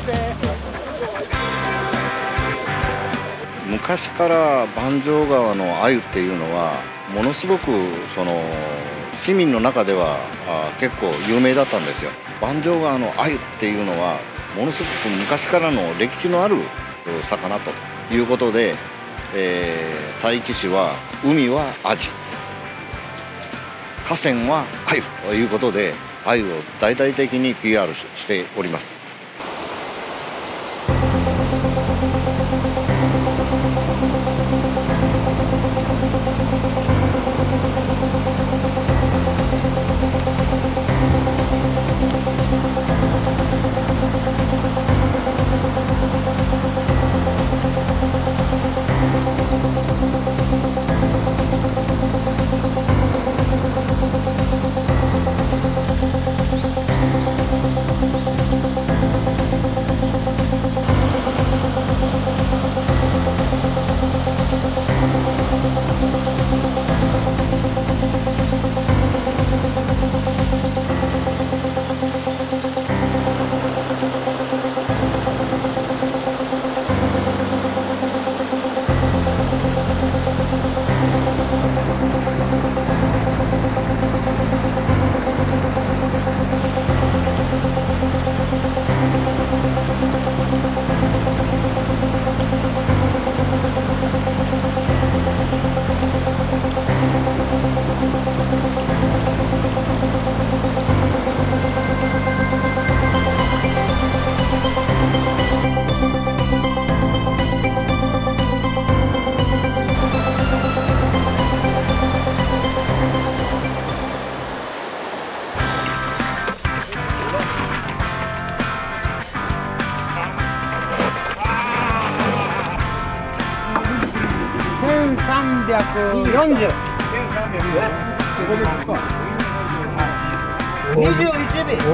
昔から万丈川の鮎っていうのはものすごく市民の中では結構有名だったんですよ。万丈川の鮎っていうのはものすごく昔からの歴史のある魚ということで、佐伯市は海はアジ、河川は鮎ということで鮎を大々的に PR しております。 1340。21尾。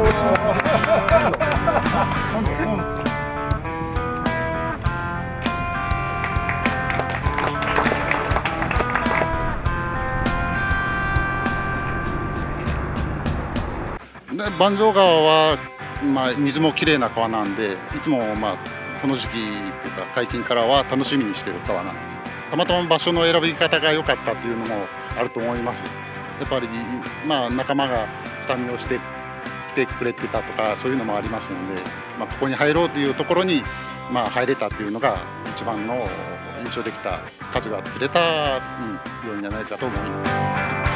万丈川は、水もきれいな川なんで、いつも、この時期というか解禁からは楽しみにしている川なんです。たまたま場所の選び方が良かったっていうのもあると思います。やっぱり、仲間が下見をして来てくれてたとかそういうのもありますので、ここに入ろうというところに、入れたっていうのが一番の印象できた数が釣れた、要因じゃないかと思います。